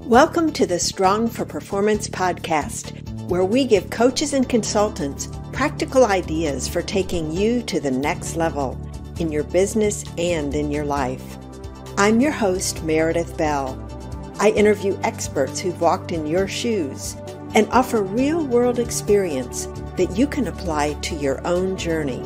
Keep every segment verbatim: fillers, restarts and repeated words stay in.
Welcome to the Strong for Performance podcast, where we give coaches and consultants practical ideas for taking you to the next level in your business and in your life. I'm your host, Meredith Bell. I interview experts who've walked in your shoes and offer real-world experience that you can apply to your own journey.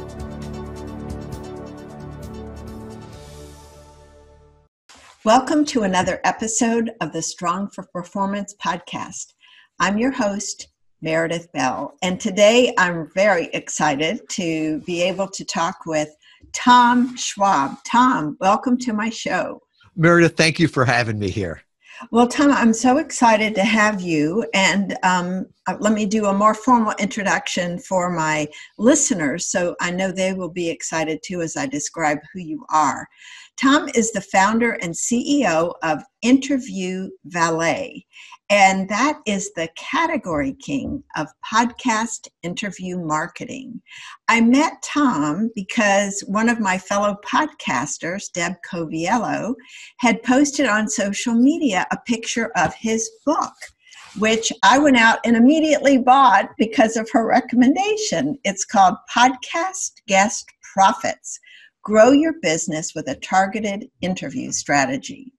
Welcome to another episode of the Strong for Performance podcast. I'm your host, Meredith Bell, and today I'm very excited to be able to talk with Tom Schwab. Tom, welcome to my show. Meredith, thank you for having me here. Well, Tom, I'm so excited to have you, and um, let me do a more formal introduction for my listeners so I know they will be excited too as I describe who you are. Tom is the founder and C E O of Interview Valet, and that is the category king of podcast interview marketing. I met Tom because one of my fellow podcasters, Deb Coviello, had posted on social media a picture of his book, which I went out and immediately bought because of her recommendation. It's called Podcast Guest Profits: Grow Your Business with a Targeted Interview Strategy.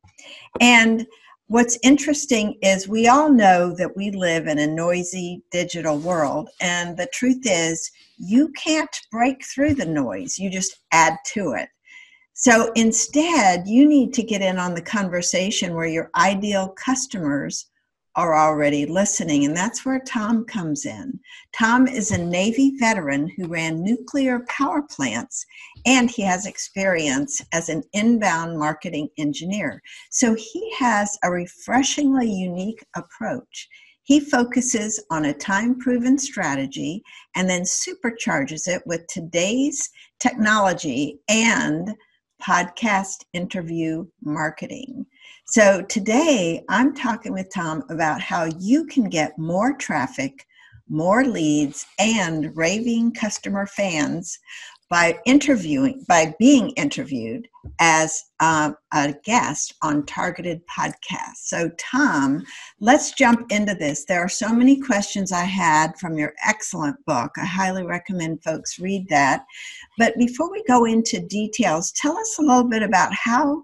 And what's interesting is we all know that we live in a noisy digital world, and the truth is you can't break through the noise, you just add to it. So instead, you need to get in on the conversation where your ideal customers are already listening, and that's where Tom comes in. Tom is a Navy veteran who ran nuclear power plants, and he has experience as an inbound marketing engineer. So he has a refreshingly unique approach. He focuses on a time-proven strategy and then supercharges it with today's technology and podcast interview marketing. So today I'm talking with Tom about how you can get more traffic, more leads, and raving customer fans by interviewing, by being interviewed as uh, a guest on targeted podcasts. So Tom, let's jump into this. There are so many questions I had from your excellent book. I highly recommend folks read that. But before we go into details, tell us a little bit about how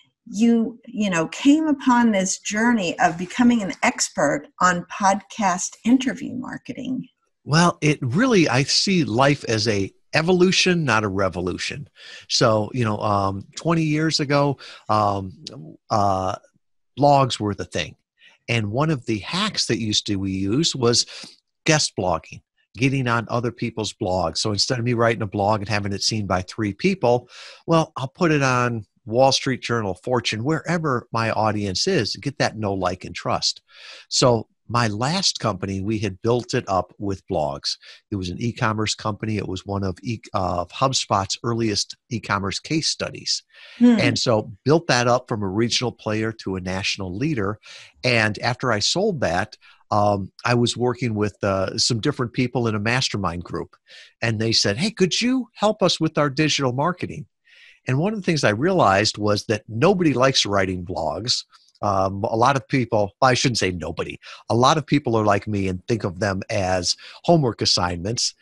you, you know, came upon this journey of becoming an expert on podcast interview marketing. Well, it really, I see life as a evolution, not a revolution. So, you know, um, twenty years ago, um, uh, blogs were the thing. And one of the hacks that used to we use was guest blogging, getting on other people's blogs. So instead of me writing a blog and having it seen by three people, well, I'll put it on Wall Street Journal, Fortune, wherever my audience is, get that know, like, and trust. So my last company, we had built it up with blogs. It was an e-commerce company. It was one of e- uh, HubSpot's earliest e-commerce case studies. Hmm. And so built that up from a regional player to a national leader. And after I sold that, um, I was working with uh, some different people in a mastermind group. And they said, hey, could you help us with our digital marketing? And one of the things I realized was that nobody likes writing blogs. Um, a lot of people, I shouldn't say nobody, a lot of people are like me and think of them as homework assignments.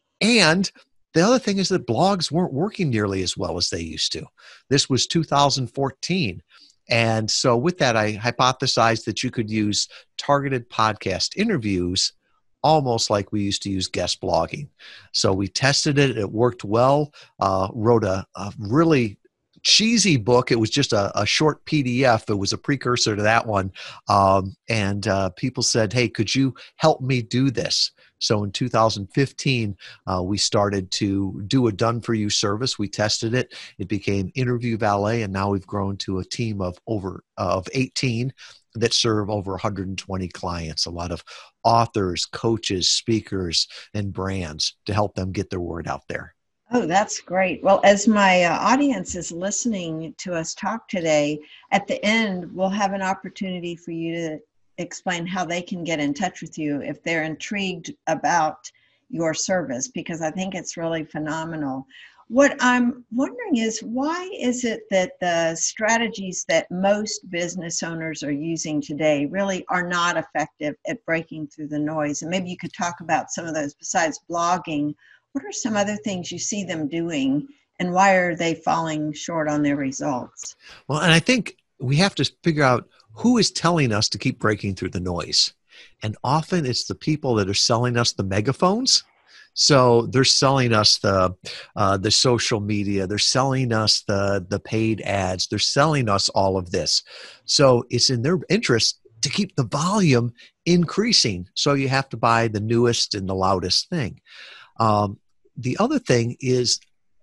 And the other thing is that blogs weren't working nearly as well as they used to. This was two thousand fourteen. And so with that, I hypothesized that you could use targeted podcast interviews almost like we used to use guest blogging. So we tested it. It worked well. Uh, wrote a, a really cheesy book. It was just a, a short P D F. It was a precursor to that one. Um, and uh, people said, hey, could you help me do this? So in two thousand fifteen, uh, we started to do a done-for-you service. We tested it. It became Interview Valet, and now we've grown to a team of over of eighteen that serve over one hundred twenty clients, a lot of authors, coaches, speakers, and brands to help them get their word out there. Oh, that's great. Well, as my uh, audience is listening to us talk today, at the end, we'll have an opportunity for you to explain how they can get in touch with you if they're intrigued about your service, because I think it's really phenomenal. what I'm wondering is, why is it that the strategies that most business owners are using today really are not effective at breaking through the noise? And maybe you could talk about some of those. Besides blogging, what are some other things you see them doing, and why are they falling short on their results? Well, and I think we have to figure out who is telling us to keep breaking through the noise. And often it's the people that are selling us the megaphones. So they're selling us the uh, the social media. They're selling us the the paid ads. They're selling us all of this. So it's in their interest to keep the volume increasing. So you have to buy the newest and the loudest thing. Um, the other thing is,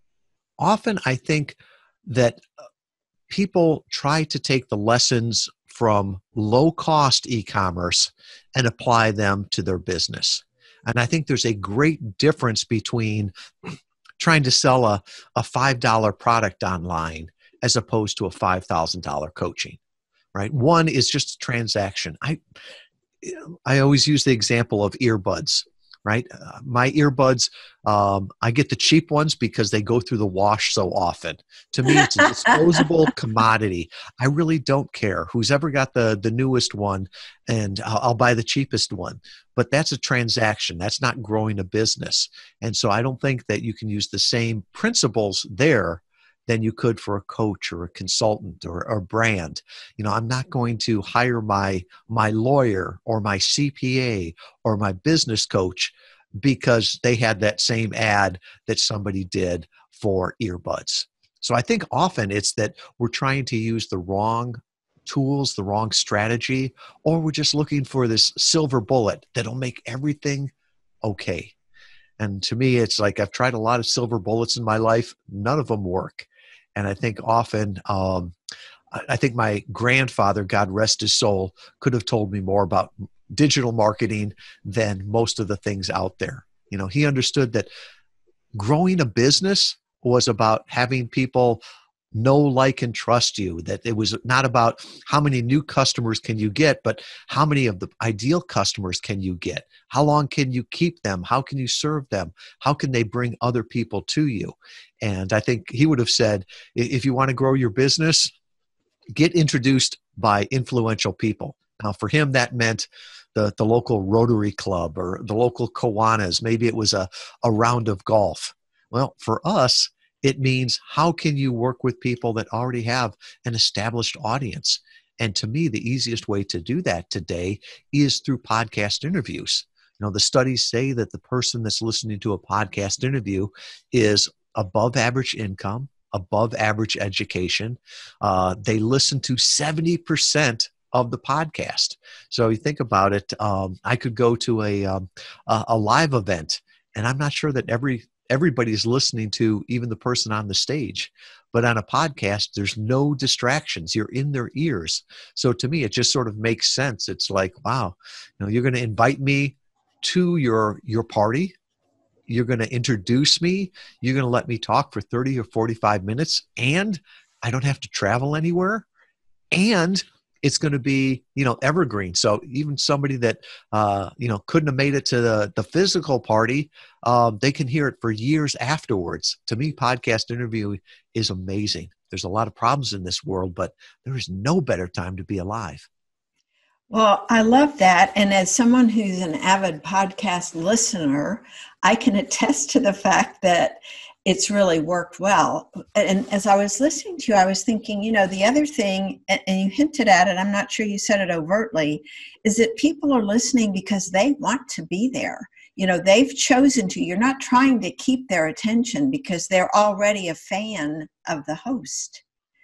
often I think that people try to take the lessons from low-cost e-commerce and apply them to their business. And I think there's a great difference between trying to sell a, a five dollar product online as opposed to a five thousand dollars coaching, right? One is just a transaction. I, I always use the example of earbuds, right? Uh, my earbuds, um, I get the cheap ones because they go through the wash so often. To me, it's a disposable commodity. I really don't care who's ever got the, the newest one, and I'll, I'll buy the cheapest one. But that's a transaction. That's not growing a business. And so I don't think that you can use the same principles there than you could for a coach or a consultant or a brand. You know, I'm not going to hire my my lawyer or my C P A or my business coach because they had that same ad that somebody did for earbuds. So I think often it's that we're trying to use the wrong tools, the wrong strategy, or we're just looking for this silver bullet that'll make everything okay. And to me, it's like I've tried a lot of silver bullets in my life. None of them work. And I think often, um, I think my grandfather, God rest his soul, could have told me more about digital marketing than most of the things out there. You know, he understood that growing a business was about having people know, like, and trust you, that it was not about how many new customers can you get, but how many of the ideal customers can you get? How long can you keep them? How can you serve them? How can they bring other people to you? And I think he would have said, if you want to grow your business, get introduced by influential people. Now, for him, that meant the, the local Rotary Club or the local Kiwanis. Maybe it was a, a round of golf. Well, for us, it means how can you work with people that already have an established audience? And to me, the easiest way to do that today is through podcast interviews. You know, the studies say that the person that's listening to a podcast interview is above average income, above average education. Uh, they listen to seventy percent of the podcast. So you think about it, um, I could go to a, um, a, a live event, and I'm not sure that every everybody's listening to even the person on the stage. But on a podcast, there's no distractions. You're in their ears. So to me, it just sort of makes sense. It's like, wow, you know, you're going to invite me to your, your party. You're going to introduce me. You're going to let me talk for thirty or forty-five minutes, and I don't have to travel anywhere. And it's going to be, you know, evergreen. So even somebody that, uh, you know, couldn't have made it to the, the physical party, um, they can hear it for years afterwards. To me, podcast interview is amazing. There's a lot of problems in this world, but there is no better time to be alive. Well, I love that. And as someone who's an avid podcast listener, I can attest to the fact that it's really worked well. And as I was listening to you, I was thinking, you know, the other thing, and you hinted at it, I'm not sure you said it overtly, is that people are listening because they want to be there. You know, they've chosen to. You're not trying to keep their attention because they're already a fan of the host.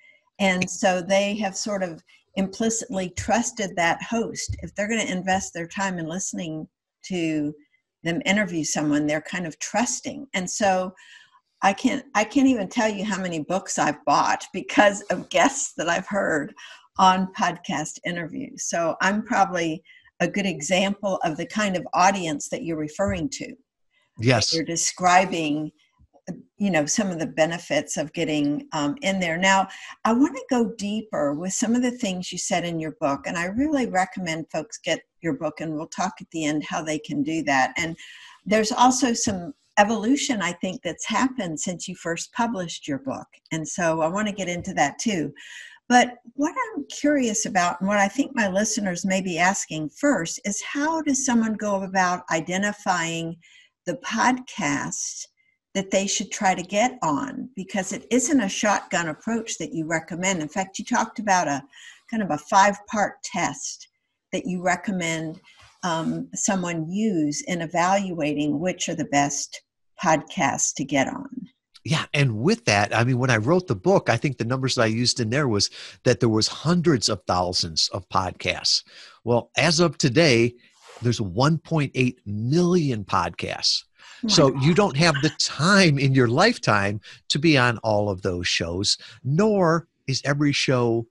And so they have sort of implicitly trusted that host. If they're going to invest their time in listening to them interview someone, they're kind of trusting. And so I can't, I can't even tell you how many books I've bought because of guests that I've heard on podcast interviews. So I'm probably a good example of the kind of audience that you're referring to. Yes. You're describing, you know, some of the benefits of getting um, in there. Now, I want to go deeper with some of the things you said in your book, and I really recommend folks get your book, and we'll talk at the end how they can do that. And there's also some evolution, I think, that's happened since you first published your book. And so I want to get into that too. But what I'm curious about, and what I think my listeners may be asking first, is how does someone go about identifying the podcast that they should try to get on? Because it isn't a shotgun approach that you recommend. In fact, you talked about a kind of a five-part test that you recommend um, someone use in evaluating which are the best podcasts to get on. Yeah. And with that, I mean, when I wrote the book, I think the numbers that I used in there was that there was hundreds of thousands of podcasts. Well, as of today, there's one point eight million podcasts. Oh So my you don't have the time in your lifetime to be on all of those shows, nor is every show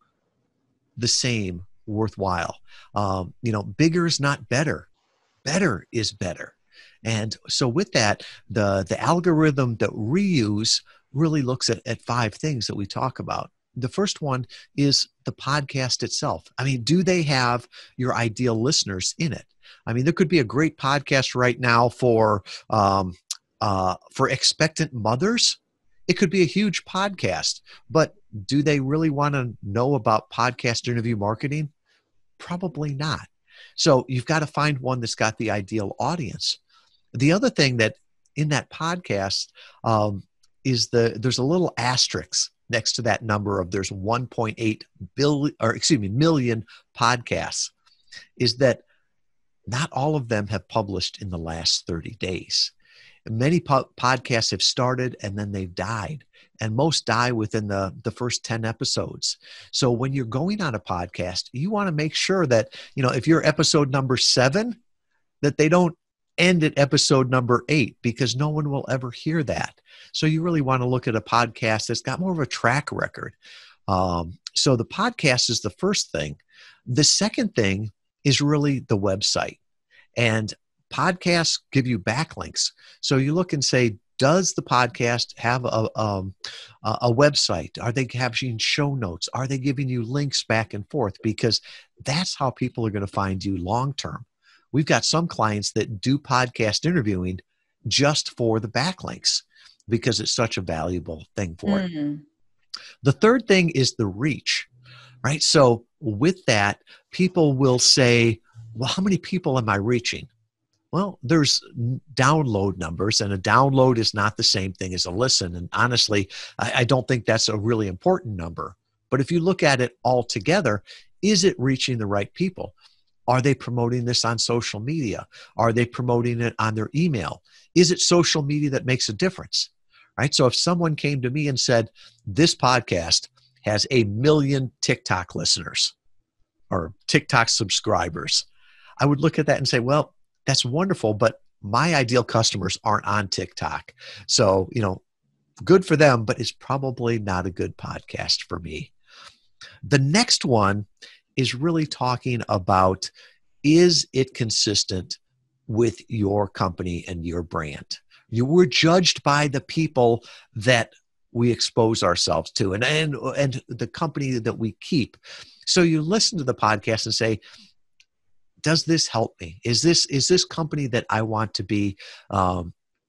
the same worthwhile. Um, you know, bigger is not better. Better is better. And so with that, the, the algorithm that we use really looks at, at five things that we talk about. The first one is the podcast itself. I mean, do they have your ideal listeners in it? I mean, there could be a great podcast right now for, um, uh, for expectant mothers. It could be a huge podcast, but do they really want to know about podcast interview marketing? Probably not. So you've got to find one that's got the ideal audience. The other thing that in that podcast um, is the there's a little asterisk next to that number of there's one point eight billion or excuse me million podcasts, is that not all of them have published in the last thirty days. Many po- podcasts have started and then they've died, and most die within the, the first ten episodes. So when you're going on a podcast, you want to make sure that, you know, if you're episode number seven, that they don't end at episode number eight, because no one will ever hear that. So you really want to look at a podcast that's got more of a track record. Um, so the podcast is the first thing. The second thing is really the website. And podcasts give you backlinks. So you look and say, does the podcast have a, um, a website? Are they having show notes? Are they giving you links back and forth? Because that's how people are going to find you long-term. We've got some clients that do podcast interviewing just for the backlinks because it's such a valuable thing for mm-hmm. it. The third thing is the reach, right? So with that, people will say, well, how many people am I reaching? Well, there's download numbers, and a download is not the same thing as a listen. And honestly, I, I don't think that's a really important number. But if you look at it all together, is it reaching the right people? Are they promoting this on social media? Are they promoting it on their email? Is it social media that makes a difference? Right? So if someone came to me and said, this podcast has a million TikTok listeners or TikTok subscribers, I would look at that and say, well, that's wonderful, but my ideal customers aren't on TikTok. So, you know, good for them, but it's probably not a good podcast for me. The next one is really talking about, is it consistent with your company and your brand? You were judged by the people that we expose ourselves to and, and, and the company that we keep. So you listen to the podcast and say, does this help me? Is this, is this company that I want to be um,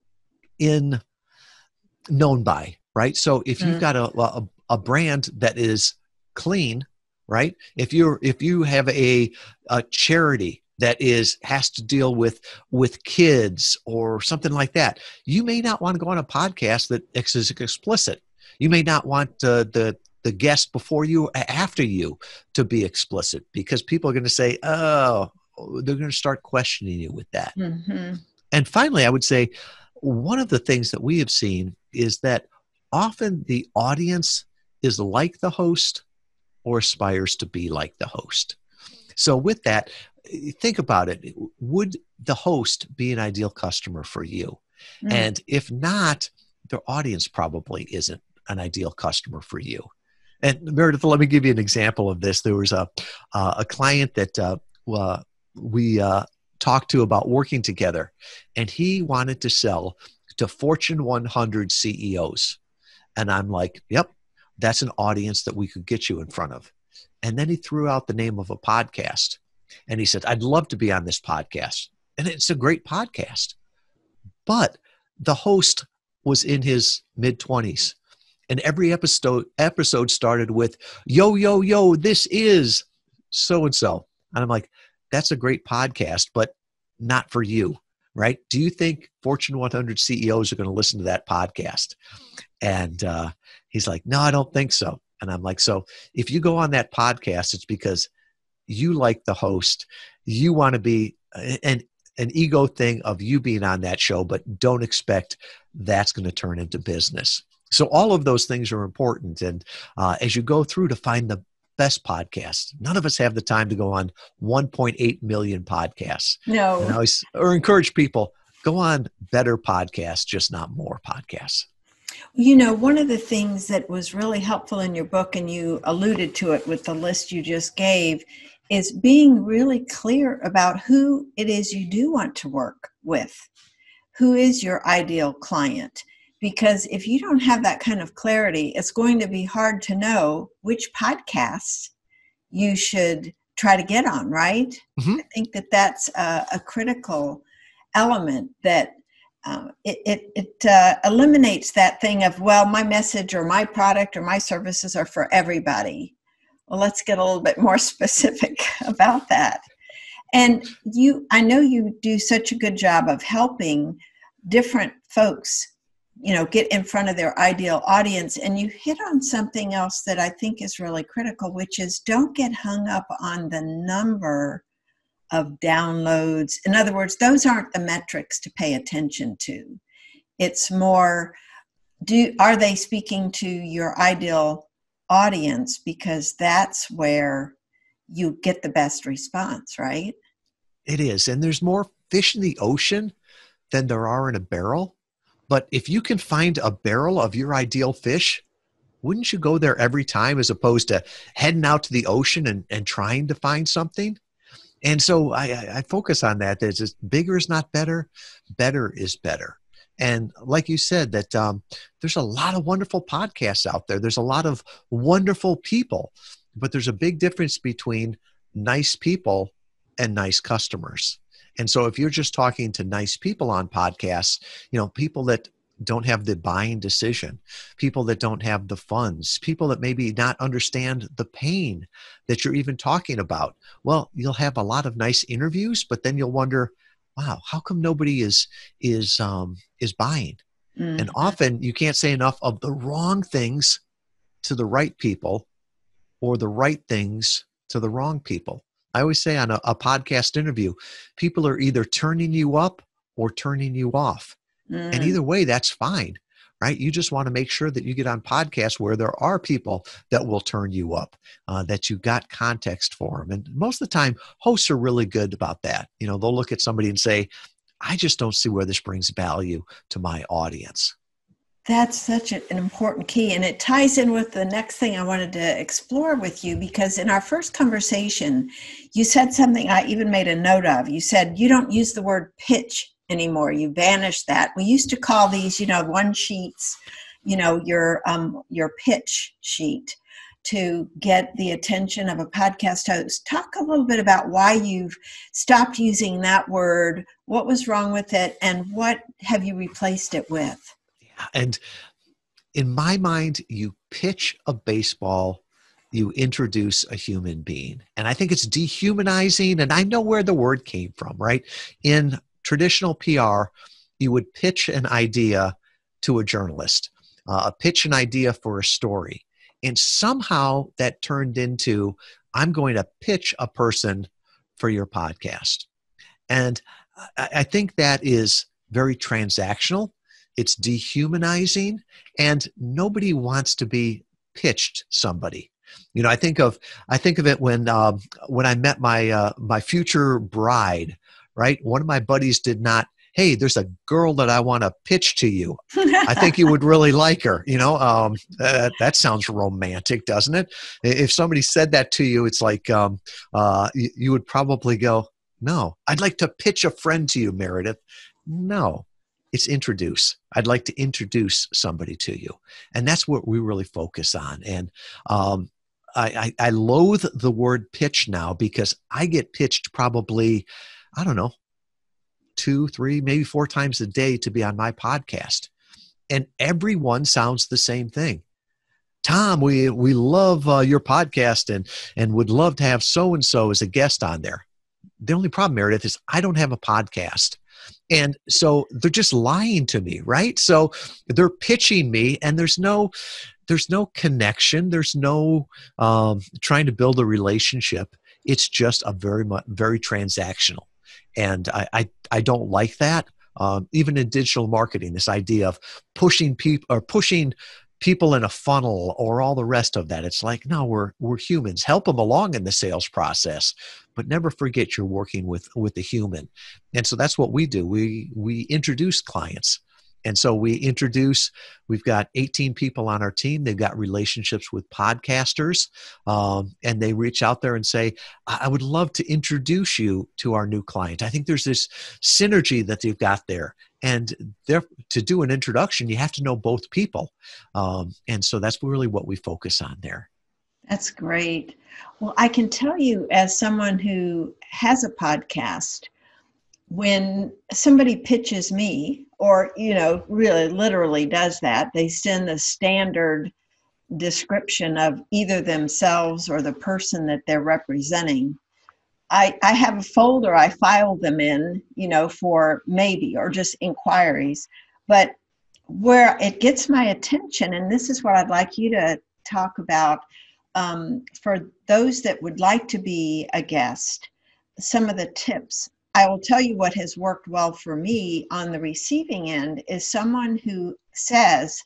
in known by, right? So if you've got a, a, a brand that is clean, right? If you're, if you have a, a charity that is, has to deal with, with kids or something like that, you may not want to go on a podcast that is explicit. You may not want uh, the, the guest before you or after you to be explicit, because people are going to say, oh, they're going to start questioning you with that. Mm-hmm. And finally, I would say one of the things that we have seen is that often the audience is like the host or aspires to be like the host. So with that, think about it. Would the host be an ideal customer for you? Mm. And if not, their audience probably isn't an ideal customer for you. And Meredith, let me give you an example of this. There was a, uh, a client that uh, uh, we uh, talked to about working together, and he wanted to sell to Fortune one hundred C E Os. And I'm like, yep, that's an audience that we could get you in front of. And then he threw out the name of a podcast. And he said, I'd love to be on this podcast. And it's a great podcast. But the host was in his mid twenties. And every episode episode started with, yo, yo, yo, this is so-and-so. And I'm like, that's a great podcast, but not for you, right? Do you think Fortune one hundred C E Os are going to listen to that podcast? And uh, he's like, no, I don't think so. And I'm like, so if you go on that podcast, it's because you like the host. You want to be an, an ego thing of you being on that show, but don't expect that's going to turn into business. So all of those things are important. And uh, as you go through to find the best podcasts, none of us have the time to go on one point eight million podcasts. No. And I always or encourage people, go on better podcasts, just not more podcasts. You know, one of the things that was really helpful in your book, and you alluded to it with the list you just gave, is being really clear about who it is you do want to work with. Who is your ideal client? Because if you don't have that kind of clarity, it's going to be hard to know which podcasts you should try to get on, right? Mm-hmm. I think that that's a, a critical element that uh, it, it, it uh, eliminates that thing of, well, my message or my product or my services are for everybody. Well, let's get a little bit more specific about that. And you, I know you do such a good job of helping different folks, you know, get in front of their ideal audience. And you hit on something else that I think is really critical, which is don't get hung up on the number of downloads. In other words, those aren't the metrics to pay attention to. It's more, do are they speaking to your ideal audience? Because that's where you get the best response, right? It is. And there's more fish in the ocean than there are in a barrel. But if you can find a barrel of your ideal fish, wouldn't you go there every time as opposed to heading out to the ocean and, and trying to find something? And so I, I focus on that. There's just bigger is not better. Better is better. And like you said, that um, there's a lot of wonderful podcasts out there. There's a lot of wonderful people, but there's a big difference between nice people and nice customers. And so if you're just talking to nice people on podcasts, you know, people that don't have the buying decision, people that don't have the funds, people that maybe not understand the pain that you're even talking about, well, you'll have a lot of nice interviews, but then you'll wonder, wow, how come nobody is is um, is buying? Mm-hmm. And often you can't say enough of the wrong things to the right people or the right things to the wrong people. I always say on a, a podcast interview, people are either turning you up or turning you off. Mm. And either way, that's fine, right? You just want to make sure that you get on podcasts where there are people that will turn you up, uh, that you got context for them. And most of the time, hosts are really good about that. You know, they'll look at somebody and say, I just don't see where this brings value to my audience. That's such an important key. And it ties in with the next thing I wanted to explore with you, because in our first conversation, you said something I even made a note of. You said you don't use the word pitch anymore. You banished that. We used to call these, you know, one sheets, you know, your um, your pitch sheet to get the attention of a podcast host. Talk a little bit about why you've stopped using that word, what was wrong with it, and what have you replaced it with? And in my mind, you pitch a baseball, you introduce a human being. And I think it's dehumanizing. And I know where the word came from, right? In traditional P R, you would pitch an idea to a journalist, uh, pitch an idea for a story. And somehow that turned into, I'm going to pitch a person for your podcast. And I, I think that is very transactional. It's dehumanizing, and nobody wants to be pitched somebody. You know, I think of I think of it when um, when I met my uh, my future bride. Right, one of my buddies did not. Hey, there's a girl that I want to pitch to you. I think you would really like her. You know, um, that, that sounds romantic, doesn't it? If somebody said that to you, it's like um, uh, you, you would probably go, "No, I'd like to pitch a friend to you, Meredith." No. It's introduce. I'd like to introduce somebody to you. And that's what we really focus on. And um, I, I, I loathe the word pitch now because I get pitched probably, I don't know, two, three, maybe four times a day to be on my podcast. And everyone sounds the same thing. Tom, we we love uh, your podcast and and would love to have so-and-so as a guest on there. The only problem, Meredith, is I don't have a podcast. And so they're just lying to me, right? So they're pitching me, and there's no there's no connection. There's no um, trying to build a relationship. It's just a very much very transactional. And I, I, I don't like that. Um, even in digital marketing, this idea of pushing people or pushing people in a funnel or all the rest of that. It's like, no, we're we're humans. Help them along in the sales process, but never forget you're working with with the human. And so that's what we do. We we introduce clients. And so we introduce, we've got eighteen people on our team. They've got relationships with podcasters, um, and they reach out there and say, I-, I would love to introduce you to our new client. I think there's this synergy that they've got there. And there, to do an introduction, you have to know both people. Um, and so that's really what we focus on there. That's great. Well, I can tell you, as someone who has a podcast, when somebody pitches me, or, you know, really literally does that, they send the standard description of either themselves or the person that they're representing. I, I have a folder I file them in, you know, for maybe, or just inquiries. But where it gets my attention, and this is what I'd like you to talk about, um, for those that would like to be a guest, some of the tips. I will tell you what has worked well for me on the receiving end is someone who says,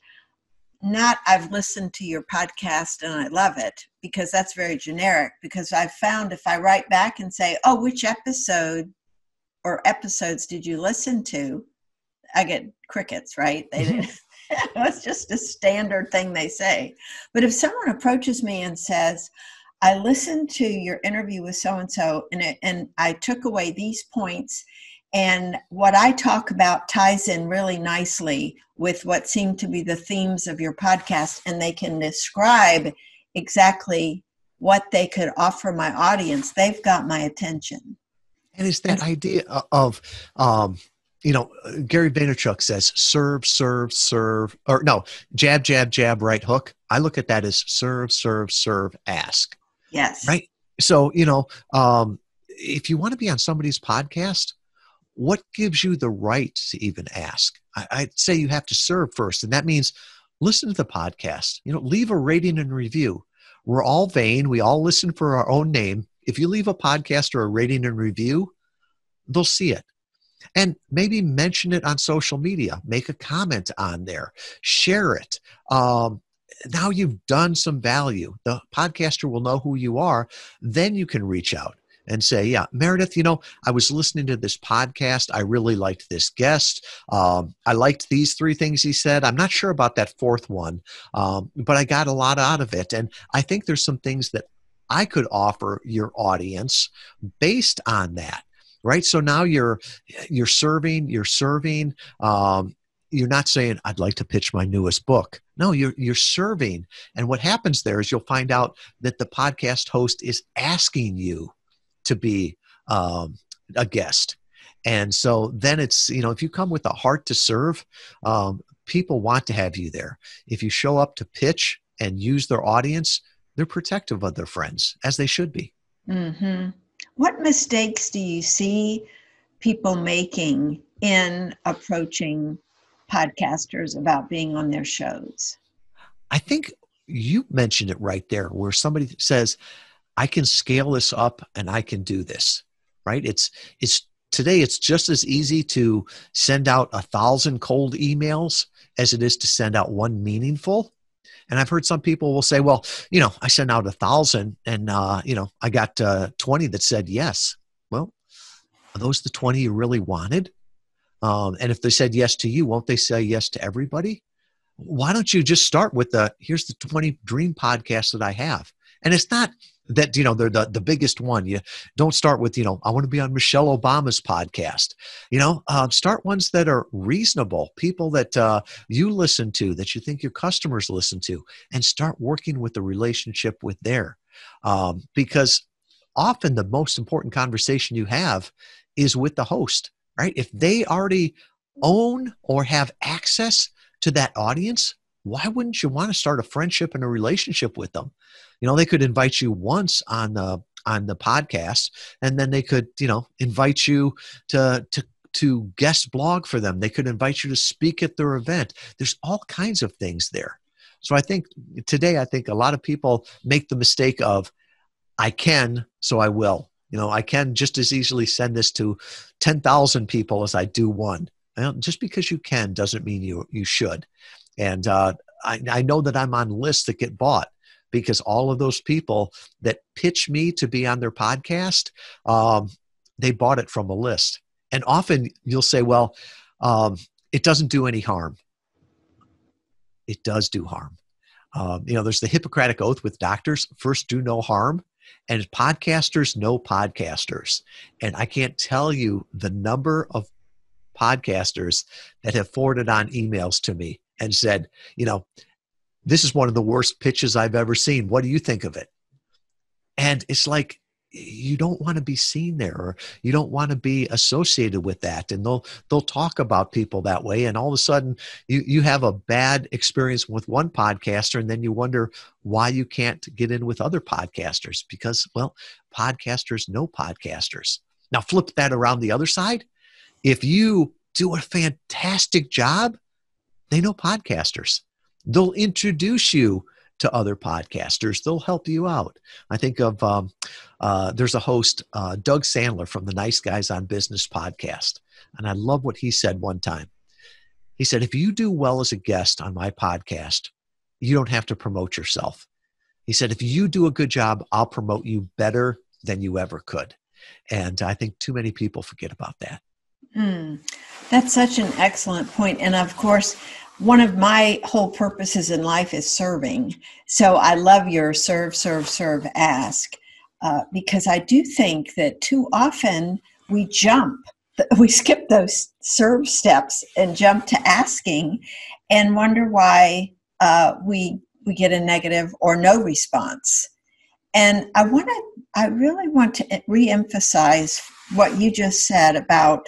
not I've listened to your podcast and I love it, because that's very generic, because I've found if I write back and say, oh, which episode or episodes did you listen to? I get crickets, right? They did. It's just a standard thing they say. But if someone approaches me and says, I listened to your interview with so-and-so and, it, and I took away these points, and what I talk about ties in really nicely with what seem to be the themes of your podcast, and they can describe exactly what they could offer my audience, they've got my attention. And it's that idea of, um, you know, Gary Vaynerchuk says, serve, serve, serve, or no, jab, jab, jab, right hook. I look at that as serve, serve, serve, ask. Yes. Right. So, you know, um, if you want to be on somebody's podcast, what gives you the right to even ask? I, I'd say you have to serve first. And that means listen to the podcast, you know, leave a rating and review. We're all vain. We all listen for our own name. If you leave a podcast or a rating and review, they'll see it. And maybe mention it on social media, make a comment on there, share it. Um, Now you've done some value. The podcaster will know who you are. Then you can reach out and say, yeah, Meredith, you know, I was listening to this podcast. I really liked this guest. Um, I liked these three things he said. I'm not sure about that fourth one, um, but I got a lot out of it. And I think there's some things that I could offer your audience based on that. Right. So now you're, you're serving, you're serving, um, you're not saying, I'd like to pitch my newest book. No, you're you're serving. And what happens there is you'll find out that the podcast host is asking you to be um, a guest. And so then it's, you know, if you come with a heart to serve, um, people want to have you there. If you show up to pitch and use their audience, they're protective of their friends, as they should be. Mm-hmm. What mistakes do you see people making in approaching podcasters about being on their shows? I think you mentioned it right there, where somebody says, I can scale this up and I can do this, right? It's, it's today, it's just as easy to send out a thousand cold emails as it is to send out one meaningful. And I've heard some people will say, well, you know, I sent out a thousand and, uh, you know, I got uh, twenty that said yes. Well, are those the twenty you really wanted? Um, and if they said yes to you, won't they say yes to everybody? Why don't you just start with the, here's the twenty dream podcasts that I have. And it's not that, you know, they're the, the biggest one. You don't start with, you know, I want to be on Michelle Obama's podcast. You know, uh, start ones that are reasonable, people that uh, you listen to, that you think your customers listen to, and start working with the relationship with there. Um, because often the most important conversation you have is with the host. right? If they already own or have access to that audience, why wouldn't you want to start a friendship and a relationship with them? You know, they could invite you once on the on the podcast, and then they could, you know, invite you to to to guest blog for them. They could invite you to speak at their event. There's all kinds of things there. So I think today, I think a lot of people make the mistake of, I can, so I will. You know, I can just as easily send this to ten thousand people as I do one. Well, just because you can doesn't mean you you should. And uh, I, I know that I'm on lists that get bought because all of those people that pitch me to be on their podcast, um, they bought it from a list. And often you'll say, well, um, it doesn't do any harm. It does do harm. Um, you know, there's the Hippocratic Oath with doctors, first do no harm. And podcasters know podcasters. And I can't tell you the number of podcasters that have forwarded on emails to me and said, you know, this is one of the worst pitches I've ever seen. What do you think of it? And it's like, you don't want to be seen there, or you don't want to be associated with that. And they'll, they'll talk about people that way. And all of a sudden you, you have a bad experience with one podcaster. And then you wonder why you can't get in with other podcasters because, well, podcasters know podcasters. Now flip that around the other side. If you do a fantastic job, they know podcasters. They'll introduce you to other podcasters. They'll help you out. I think of, um, uh, there's a host, uh, Doug Sandler from the Nice Guys on Business podcast. And I love what he said one time. He said, if you do well as a guest on my podcast, you don't have to promote yourself. He said, if you do a good job, I'll promote you better than you ever could. And I think too many people forget about that. Mm, that's such an excellent point. And of course, one of my whole purposes in life is serving. So I love your serve, serve, serve, ask, uh, because I do think that too often we jump, we skip those serve steps and jump to asking and wonder why uh, we we get a negative or no response. And I want to, I really want to reemphasize what you just said about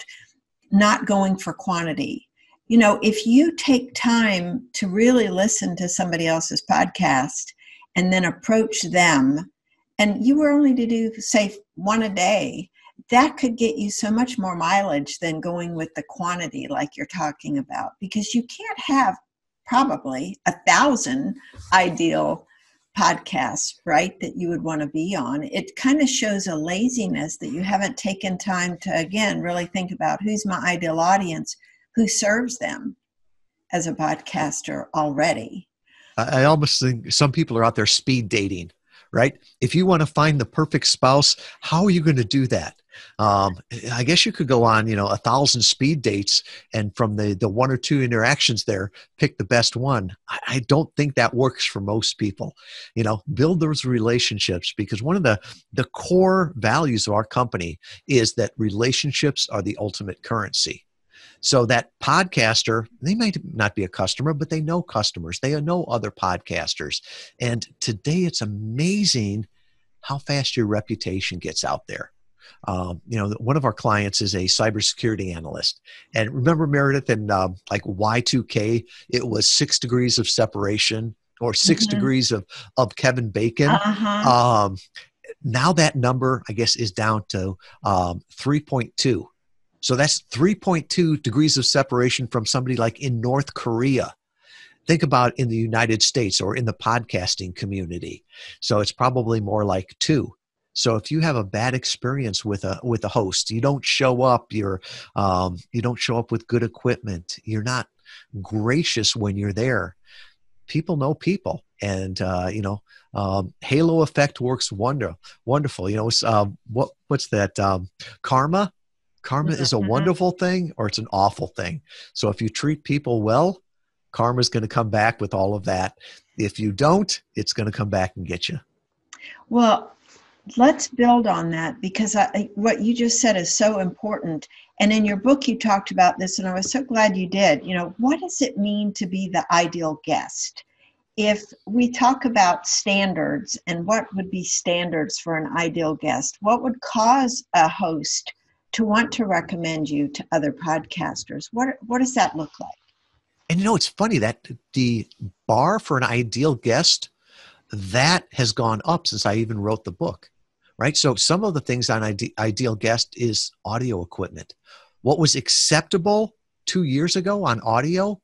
not going for quantity. You know, if you take time to really listen to somebody else's podcast and then approach them, and you were only to do, say, one a day, that could get you so much more mileage than going with the quantity like you're talking about, because you can't have probably a thousand ideal podcasts, right, that you would want to be on. It kind of shows a laziness that you haven't taken time to, again, really think about who's my ideal audience, who serves them as a podcaster already. I I almost think some people are out there speed dating, right? If you want to find the perfect spouse, how are you going to do that? Um, I guess you could go on, you know, a thousand speed dates, and from the, the one or two interactions there, pick the best one. I, I don't think that works for most people. You know, build those relationships, because one of the, the core values of our company is that relationships are the ultimate currency. So that podcaster, they might not be a customer, but they know customers. They know other podcasters. And today it's amazing how fast your reputation gets out there. Um, you know, one of our clients is a cybersecurity analyst. And remember, Meredith, in uh, like Y two K, it was six degrees of separation or six Mm-hmm. degrees of, of Kevin Bacon. Uh-huh. Um, now that number, I guess, is down to um, three point two. So that's three point two degrees of separation from somebody like in North Korea. Think about in the United States or in the podcasting community. So it's probably more like two. So if you have a bad experience with a with a host, you don't show up, you're um, you don't show up with good equipment, you're not gracious when you're there. People know people, and uh, you know, um, halo effect works wonder wonderful. You know, it's, um, what what's that? Um, karma. Karma is a wonderful thing, or it's an awful thing. So if you treat people well, karma is going to come back with all of that. If you don't, it's going to come back and get you. Well, let's build on that, because I, what you just said is so important. And in your book, you talked about this, and I was so glad you did. You know, what does it mean to be the ideal guest? If we talk about standards and what would be standards for an ideal guest, what would cause a host to want to recommend you to other podcasters? What what does that look like? And you know, it's funny that the bar for an ideal guest, that has gone up since I even wrote the book, right? So some of the things on ide- ideal guest is audio equipment. What was acceptable two years ago on audio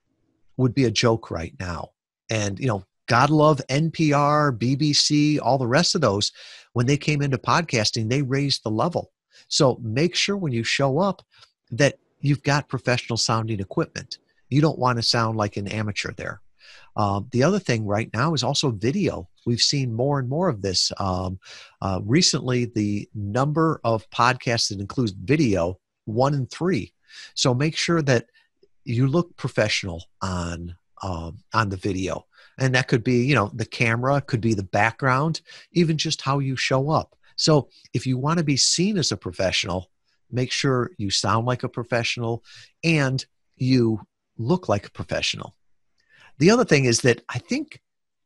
would be a joke right now. And, you know, God love N P R, B B C, all the rest of those. When they came into podcasting, they raised the level. So make sure when you show up that you've got professional sounding equipment. You don't want to sound like an amateur there. Um, the other thing right now is also video. We've seen more and more of this. Um, uh, recently, the number of podcasts that includes video, one in three. So make sure that you look professional on um, on the video. And that could be, you know, the camera, could be the background, even just how you show up. So if you want to be seen as a professional, make sure you sound like a professional and you look like a professional. The other thing is that I think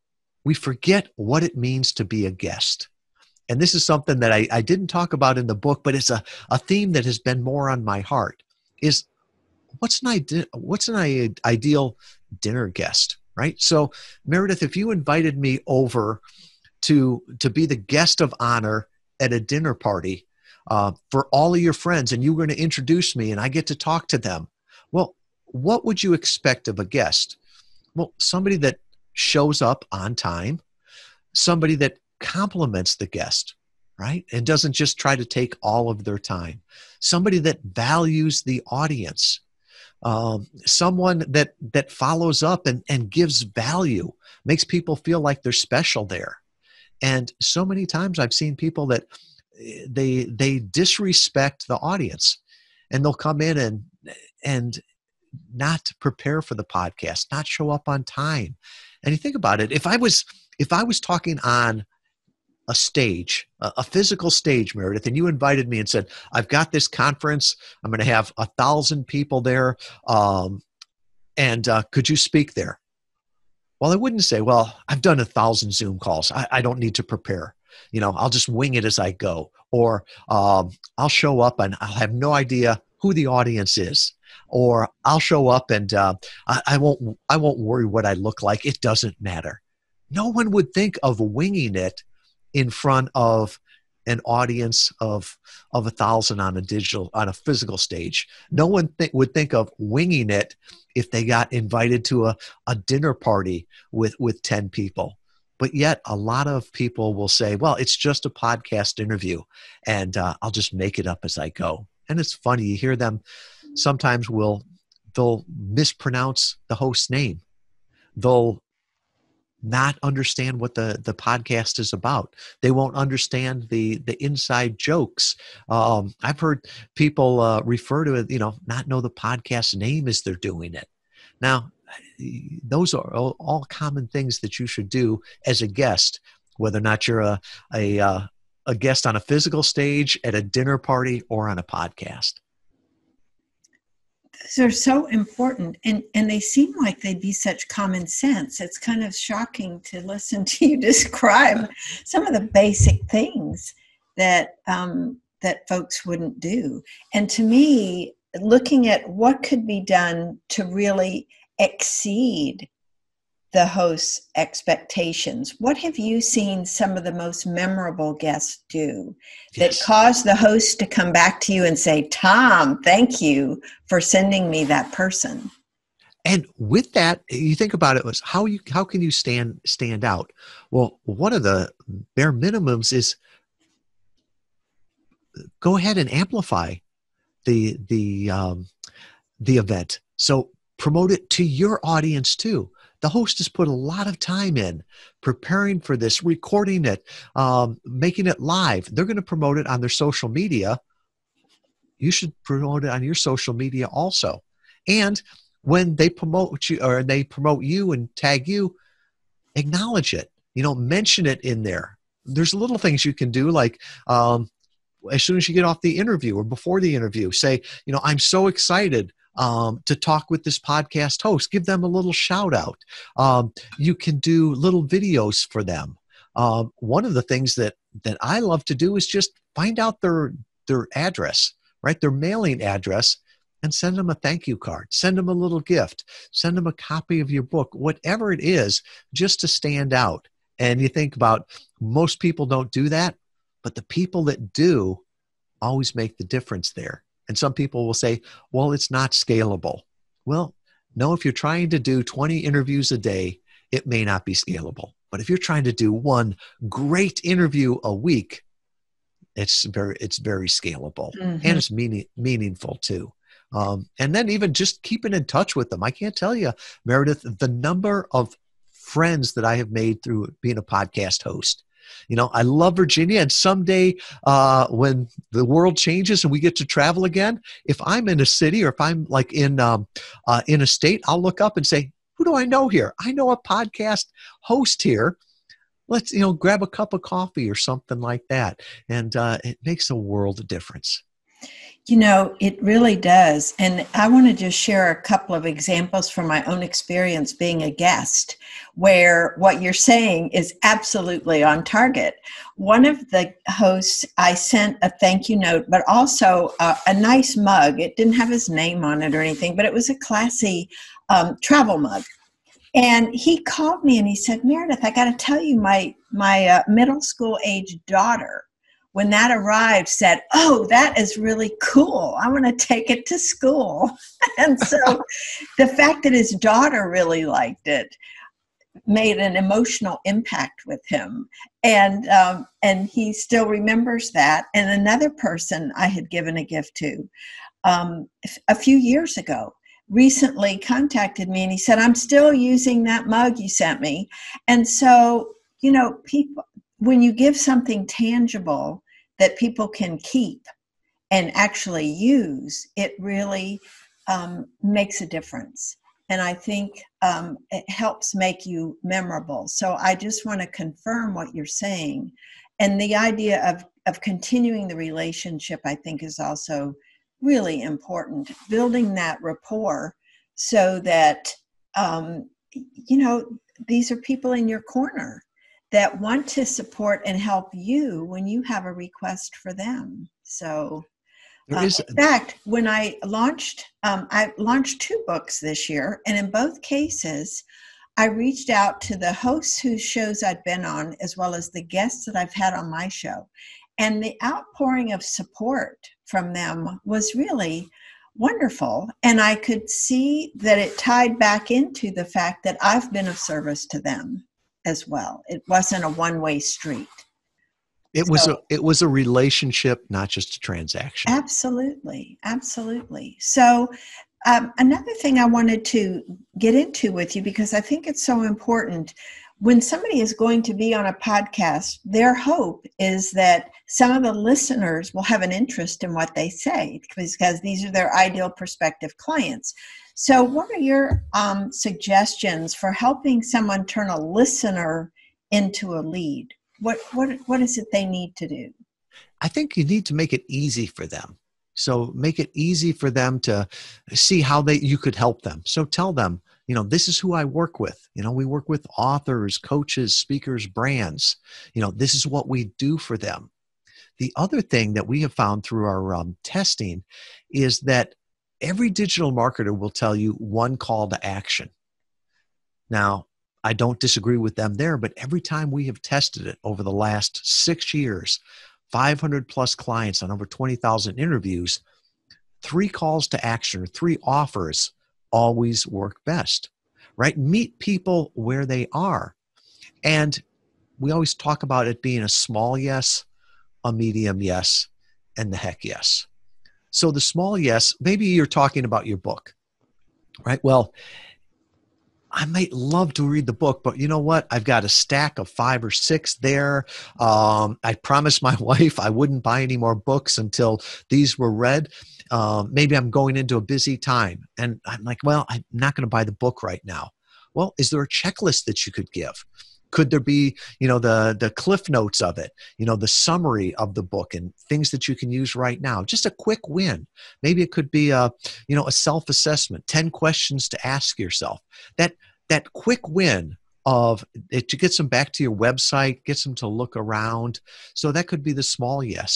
we forget what it means to be a guest. And this is something that I, I didn't talk about in the book, but it's a, a theme that has been more on my heart, is what's an, ide- what's an i- ideal dinner guest, right? So Meredith, if you invited me over to, to be the guest of honor at a dinner party uh, for all of your friends, and you were going to introduce me and I get to talk to them, well, what would you expect of a guest? Well, somebody that shows up on time, somebody that compliments the guest, right? And doesn't just try to take all of their time. Somebody that values the audience. Um, someone that that follows up and, and gives value, makes people feel like they're special there. And so many times I've seen people that they they disrespect the audience, and they'll come in and and not prepare for the podcast, not show up on time. And you think about it, if I was if I was talking on a stage, a, a physical stage, Meredith, and you invited me and said, I've got this conference, I'm going to have a thousand people there, um, and uh, could you speak there? Well, I wouldn't say, well, I've done a thousand Zoom calls, I, I don't need to prepare. You know, I'll just wing it as I go. Or um, I'll show up and I'll have no idea who the audience is. Or I'll show up and uh, I, I won't I won't worry what I look like. It doesn't matter. No one would think of winging it in front of an audience of of a thousand on a digital on a physical stage. No one th- would think of winging it if they got invited to a, a dinner party with with ten people. But yet a lot of people will say, well, it's just a podcast interview and uh, I'll just make it up as I go. And it's funny, you hear them sometimes will they'll mispronounce the host's name. They'll not understand what the, the podcast is about. They won't understand the the inside jokes. Um, I've heard people uh, refer to it, you know, not know the podcast name as they're doing it. Now, those are all, all common things that you should do as a guest, whether or not you're a a, uh, a guest on a physical stage, at a dinner party, or on a podcast. Those are so important, and, and they seem like they'd be such common sense. It's kind of shocking to listen to you describe some of the basic things that um, that folks wouldn't do. And to me, looking at what could be done to really exceed the host's expectations, what have you seen some of the most memorable guests do that Yes. caused the host to come back to you and say, Tom, thank you for sending me that person? And with that, you think about it was how you how can you stand stand out? Well, one of the bare minimums is go ahead and amplify the the um, the event. So promote it to your audience too. The host has put a lot of time in preparing for this, recording it, um, making it live. They're going to promote it on their social media. You should promote it on your social media also. And when they promote you or they promote you and tag you, acknowledge it. You know, mention it in there. There's little things you can do, like um, as soon as you get off the interview or before the interview, say, you know, I'm so excited um, to talk with this podcast host. Give them a little shout out. Um, you can do little videos for them. Um, one of the things that that I love to do is just find out their their address, right? Their mailing address, and send them a thank you card. Send them a little gift. Send them a copy of your book, whatever it is, just to stand out. And you think about, most people don't do that, but the people that do always make the difference there. And some people will say, well, it's not scalable. Well, no, if you're trying to do twenty interviews a day, it may not be scalable. But if you're trying to do one great interview a week, it's very, it's very scalable, mm-hmm. and it's meaning, meaningful too. Um, and then even just keeping in touch with them. I can't tell you, Meredith, the number of friends that I have made through being a podcast host. You know, I love Virginia, and someday uh, when the world changes and we get to travel again, if I'm in a city or if I'm like in um, uh, in a state, I'll look up and say, who do I know here? I know a podcast host here. Let's, you know, grab a cup of coffee or something like that. And uh, it makes a world of difference. You know, it really does. And I want to just share a couple of examples from my own experience being a guest, where what you're saying is absolutely on target. One of the hosts, I sent a thank you note, but also a, a nice mug. It didn't have his name on it or anything, but it was a classy um, travel mug. And he called me and he said, Meredith, I got to tell you, my, my uh, middle school age daughter, when that arrived, said, oh, that is really cool. I want to take it to school. And so the fact that his daughter really liked it made an emotional impact with him. And um, and he still remembers that. And another person I had given a gift to um, a few years ago recently contacted me, and he said, I'm still using that mug you sent me. And so, you know, people, when you give something tangible that people can keep and actually use, it really um, makes a difference. And I think um, it helps make you memorable. So I just want to confirm what you're saying. And the idea of, of continuing the relationship, I think, is also really important. Building that rapport so that, um, you know, these are people in your corner that want to support and help you when you have a request for them. So, um, is- in fact, when I launched, um, I launched two books this year, and in both cases, I reached out to the hosts whose shows I'd been on, as well as the guests that I've had on my show. And the outpouring of support from them was really wonderful. And I could see that it tied back into the fact that I've been of service to them as well. It wasn't a one-way street. It so, was a it was a relationship, not just a transaction. Absolutely, absolutely. So um, another thing I wanted to get into with you, because I think it's so important, when somebody is going to be on a podcast, their hope is that some of the listeners will have an interest in what they say, because these are their ideal prospective clients. So what are your um, suggestions for helping someone turn a listener into a lead? What, what, what is it they need to do? I think you need to make it easy for them. So make it easy for them to see how they you could help them. So tell them, you know, this is who I work with. You know, we work with authors, coaches, speakers, brands. You know, this is what we do for them. The other thing that we have found through our um, testing is that every digital marketer will tell you one call to action. Now, I don't disagree with them there, but every time we have tested it over the last six years, five hundred plus clients on over twenty thousand interviews, three calls to action or three offers always work best, right? Meet people where they are. And we always talk about it being a small yes, a medium yes, and the heck yes. So the small yes, maybe you're talking about your book, right? Well, I might love to read the book, but you know what? I've got a stack of five or six there. Um, I promised my wife I wouldn't buy any more books until these were read. Um, maybe I'm going into a busy time. And I'm like, well, I'm not going to buy the book right now. Well, is there a checklist that you could give? Could there be, you know, the, the cliff notes of it, you know, the summary of the book and things that you can use right now? Just a quick win. Maybe it could be a, you know, a self-assessment, ten questions to ask yourself. That, that quick win of it gets them back to your website, gets them to look around. So that could be the small yes.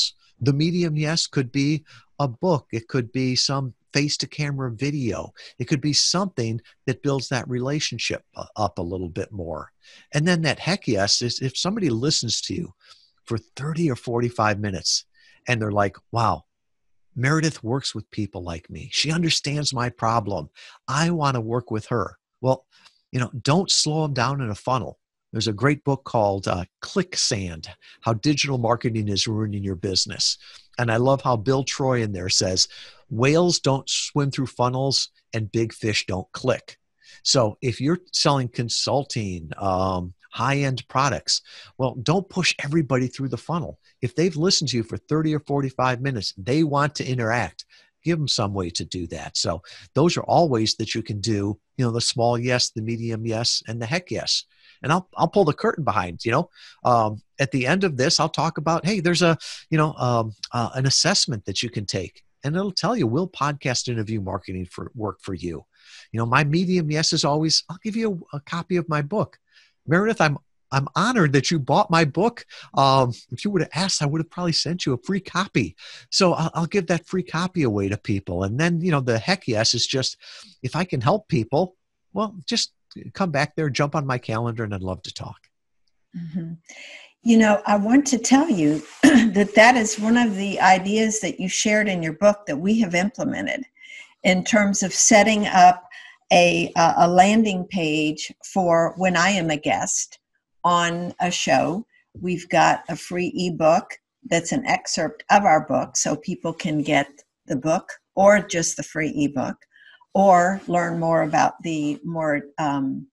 The medium yes could be a book. It could be some face-to-camera video. It could be something that builds that relationship up a little bit more. And then that heck yes is if somebody listens to you for thirty or forty-five minutes and they're like, wow, Meredith works with people like me. She understands my problem. I want to work with her. Well, you know, don't slow them down in a funnel. There's a great book called uh, Click Sand, How Digital Marketing is Ruining Your Business. And I love how Bill Troy in there says, whales don't swim through funnels and big fish don't click. So if you're selling consulting, um, high-end products, well, don't push everybody through the funnel. If they've listened to you for thirty or forty-five minutes, they want to interact. Give them some way to do that. So those are all ways that you can do, you know, the small yes, the medium yes, and the heck yes. And I'll I'll pull the curtain behind, you know, um, at the end of this, I'll talk about, hey, there's a, you know, um, uh, an assessment that you can take. And it'll tell you, will podcast interview marketing for work for you? You know, my medium yes is always, I'll give you a, a copy of my book. Meredith, I'm I'm honored that you bought my book. Um, if you would have asked, I would have probably sent you a free copy. So I'll, I'll give that free copy away to people. And then, you know, the heck yes is just, if I can help people, well, just come back there, jump on my calendar, and I'd love to talk. Mm-hmm. You know, I want to tell you that that is one of the ideas that you shared in your book that we have implemented in terms of setting up a, a landing page for when I am a guest on a show. We've got a free ebook that's an excerpt of our book, so people can get the book or just the free ebook, or learn more about the more um,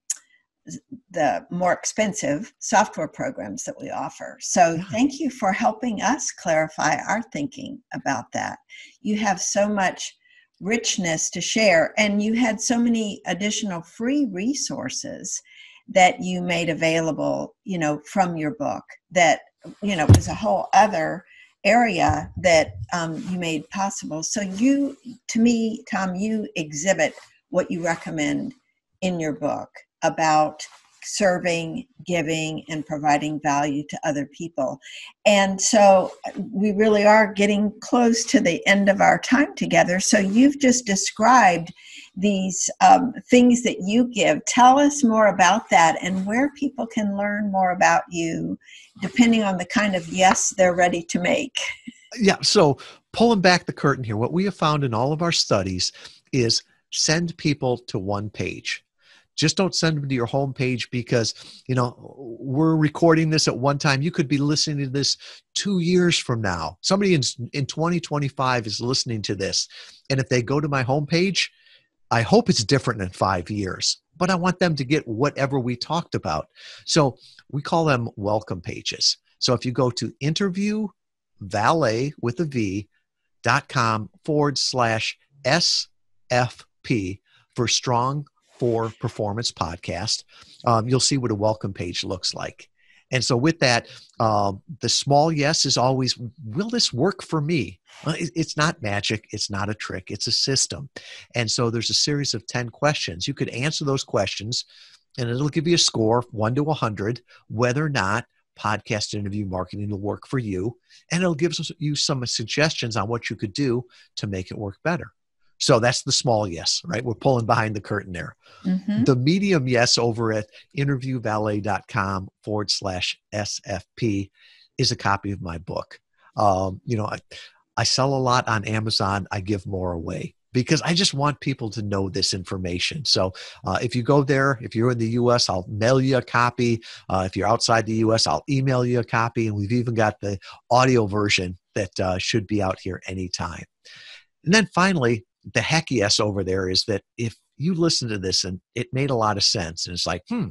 the more expensive software programs that we offer. So Yeah. Thank you for helping us clarify our thinking about that. You have so much richness to share, and you had so many additional free resources that you made available, you know, from your book that, you know, was a whole other area that um, you made possible. So you, to me, Tom, you exhibit what you recommend in your book about serving, giving, and providing value to other people. And so we really are getting close to the end of our time together. So you've just described these um, things that you give. Tell us more about that and where people can learn more about you, depending on the kind of yes they're ready to make. Yeah. So pulling back the curtain here, what we have found in all of our studies is send people to one page. Just don't send them to your home page because, you know, we're recording this at one time. You could be listening to this two years from now. Somebody in, in twenty twenty-five is listening to this. And if they go to my homepage, I hope it's different in five years, but I want them to get whatever we talked about. So we call them welcome pages. So if you go to interview valet with a V dot com forward slash S F P for strong for performance podcast, um, you'll see what a welcome page looks like. And so with that, um, the small yes is always, will this work for me? Uh, it, it's not magic. It's not a trick. It's a system. And so there's a series of ten questions. You could answer those questions and it'll give you a score, one to one hundred, whether or not podcast interview marketing will work for you. And it'll give you some suggestions on what you could do to make it work better. So that's the small yes, right? We're pulling behind the curtain there. Mm-hmm. The medium yes over at interview valet dot com forward slash S F P is a copy of my book. Um, you know, I, I sell a lot on Amazon. I give more away because I just want people to know this information. So uh, if you go there, if you're in the U S, I'll mail you a copy. Uh, if you're outside the U S, I'll email you a copy. And we've even got the audio version that uh, should be out here anytime. And then finally, the heck yes over there is that if you listen to this and it made a lot of sense and it's like, hmm,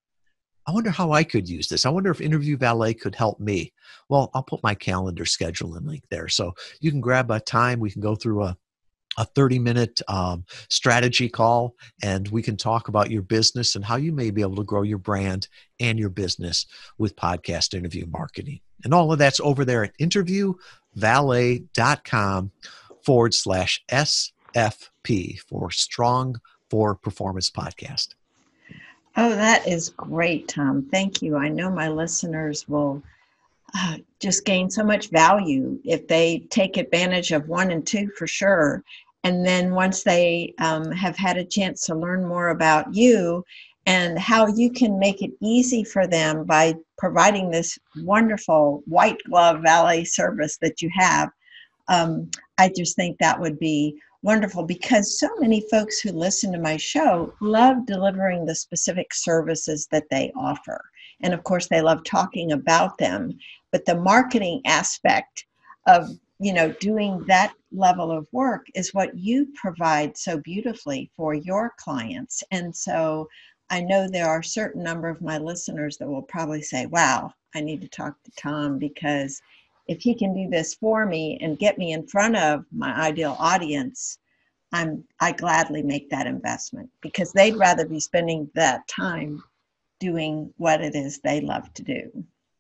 I wonder how I could use this. I wonder if Interview Valet could help me. Well, I'll put my calendar scheduling link there. So you can grab a time. We can go through a, a thirty minute um, strategy call and we can talk about your business and how you may be able to grow your brand and your business with podcast interview marketing. And all of that's over there at interview valet dot com forward slash S F P for Strong for Performance Podcast. Oh, that is great, Tom. Thank you. I know my listeners will uh, just gain so much value if they take advantage of one and two for sure. And then once they um, have had a chance to learn more about you and how you can make it easy for them by providing this wonderful white glove valet service that you have, um, I just think that would be wonderful, because so many folks who listen to my show love delivering the specific services that they offer. And of course, they love talking about them. But the marketing aspect of, you know, doing that level of work is what you provide so beautifully for your clients. And so I know there are a certain number of my listeners that will probably say, wow, I need to talk to Tom, because if he can do this for me and get me in front of my ideal audience, I'm, I gladly make that investment, because they'd rather be spending that time doing what it is they love to do.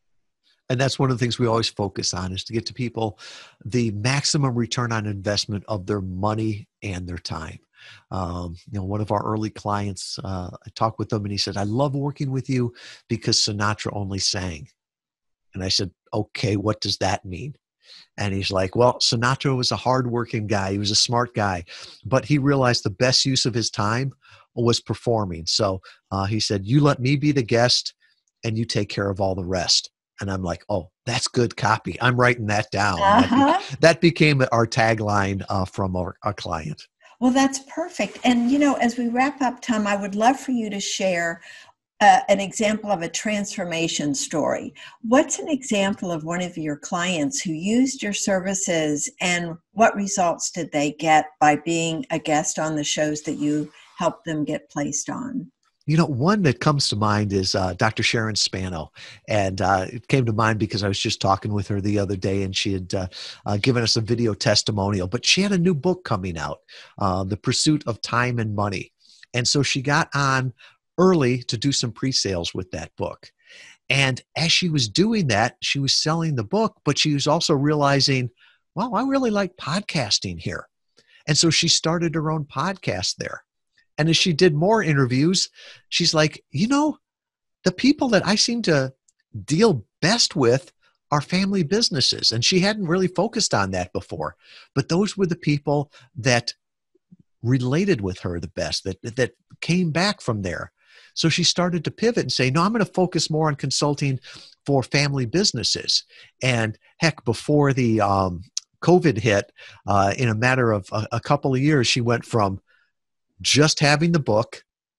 And that's one of the things we always focus on, is to get to people the maximum return on investment of their money and their time. Um, you know, one of our early clients, uh, I talked with them and he said, I love working with you because Sinatra only sang. And I said, okay, what does that mean? And he's like, well, Sinatra was a hardworking guy. He was a smart guy, but he realized the best use of his time was performing. So uh, he said, you let me be the guest and you take care of all the rest. And I'm like, oh, that's good copy. I'm writing that down. Uh-huh. That, be- that became our tagline uh, from our, our client. Well, that's perfect. And, you know, as we wrap up, Tom, I would love for you to share Uh, an example of a transformation story. What's an example of one of your clients who used your services, and what results did they get by being a guest on the shows that you helped them get placed on? You know, one that comes to mind is uh, Doctor Sharon Spano. And uh, it came to mind because I was just talking with her the other day, and she had uh, uh, given us a video testimonial. But she had a new book coming out, uh, The Pursuit of Time and Money. And so she got on early to do some pre-sales with that book. And as she was doing that, she was selling the book, but she was also realizing, wow, I really like podcasting here. And so she started her own podcast there. And as she did more interviews, she's like, you know, the people that I seem to deal best with are family businesses. And she hadn't really focused on that before, but those were the people that related with her the best, that, that came back from there. So she started to pivot and say, no, I'm going to focus more on consulting for family businesses. And heck, before the um, COVID hit, uh, in a matter of a, a couple of years, she went from just having the book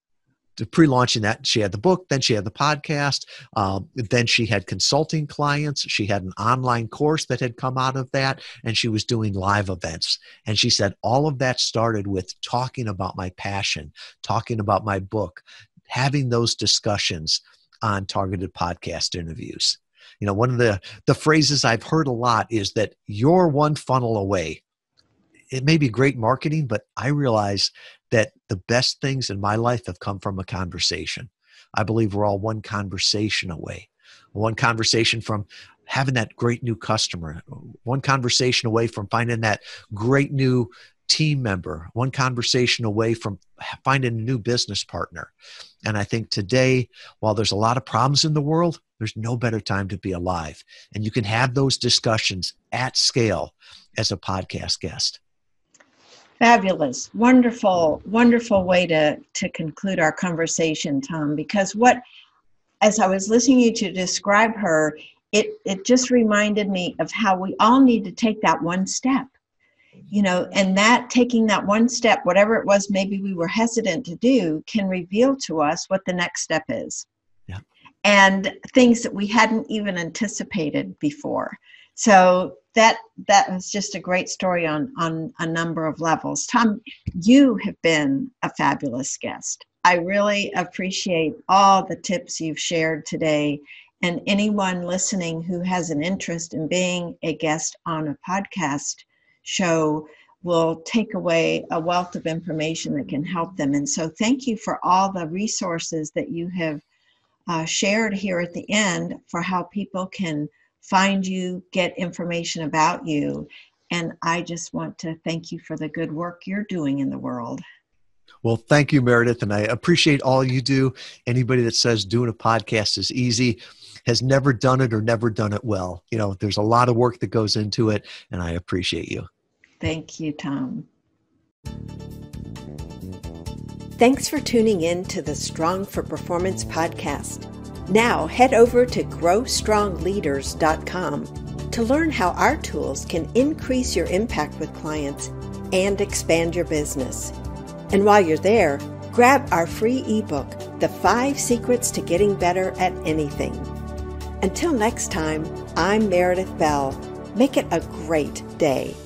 to pre-launching that. She had the book, then she had the podcast, um, then she had consulting clients. She had an online course that had come out of that, and she was doing live events. And she said, all of that started with talking about my passion, talking about my book, having those discussions on targeted podcast interviews. You know, one of the, the phrases I've heard a lot is that you're one funnel away. It may be great marketing, but I realize that the best things in my life have come from a conversation. I believe we're all one conversation away, one conversation from having that great new customer, one conversation away from finding that great new team member, one conversation away from finding a new business partner. And I think today, while there's a lot of problems in the world, there's no better time to be alive. And you can have those discussions at scale as a podcast guest. Fabulous. Wonderful, wonderful way to, to conclude our conversation, Tom, because what, as I was listening to you to describe her, it, it just reminded me of how we all need to take that one step. You know, and that taking that one step, whatever it was maybe we were hesitant to do, can reveal to us what the next step is. Yeah. And things that we hadn't even anticipated before. So that that was just a great story on, on a number of levels. Tom, you have been a fabulous guest. I really appreciate all the tips you've shared today. And anyone listening who has an interest in being a guest on a podcast show will take away a wealth of information that can help them. And so thank you for all the resources that you have uh, shared here at the end for how people can find you, get information about you. And I just want to thank you for the good work you're doing in the world. Well, thank you, Meredith. And I appreciate all you do. Anybody that says doing a podcast is easy, has never done it or never done it well. You know, there's a lot of work that goes into it, and I appreciate you. Thank you, Tom. Thanks for tuning in to the Strong for Performance podcast. Now head over to grow strong leaders dot com to learn how our tools can increase your impact with clients and expand your business. And while you're there, grab our free ebook, The Five Secrets to Getting Better at Anything. Until next time, I'm Meredith Bell. Make it a great day.